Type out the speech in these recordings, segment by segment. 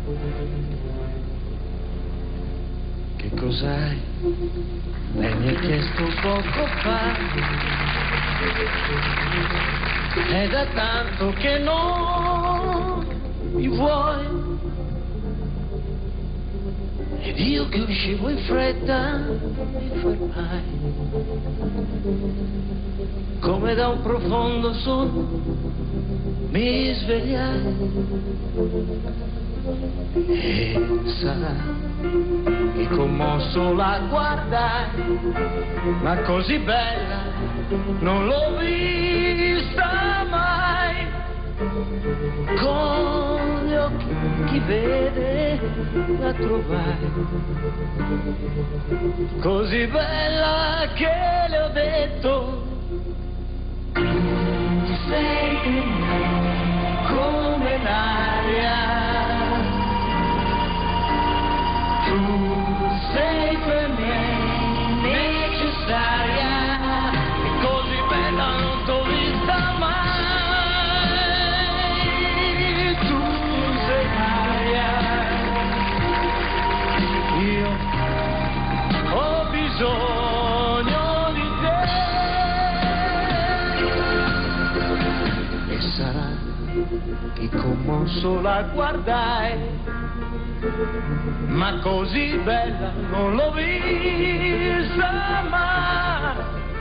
Che cos'hai? Lei mi ha chiesto poco fa. È da tanto che non mi vuoi. Ed io che uscivo in fretta mi fermai. Come da un profondo sonno mi svegliai. E sarà che commosso la guardai, ma così bella non l'ho vista mai. Con gli occhi chi vede la trovai, così bella che le ho detto: sei come l'aria, tu sei per me necessaria, e così bella non t'ho vista mai. Tu sei l'aria, io ho bisogno di te. E sarà che commosso la guardai, ma così bella non l'ho vista mai.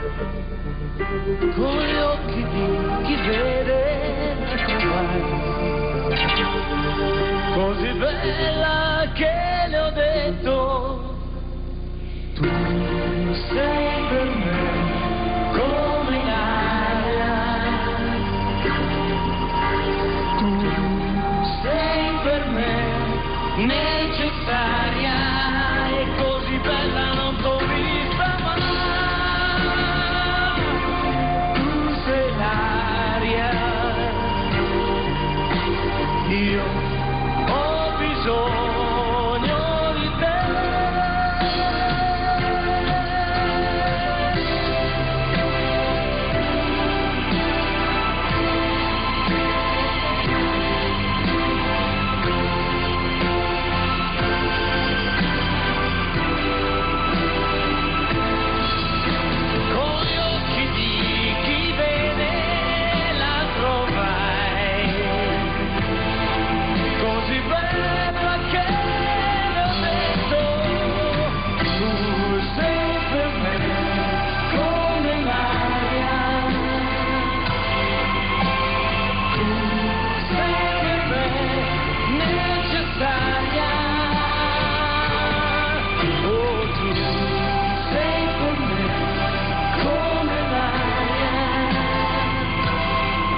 Con gli occhi di chi vede la trovai, così bella che le ho detto: tu sei per me come l'aria, tu sei per me necessaria, e così bella non t'ho vista mai. Tu sei l'aria, io ho bisogno di te.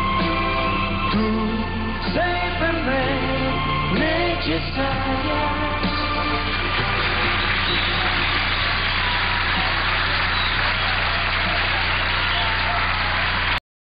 Sei per me necessaria.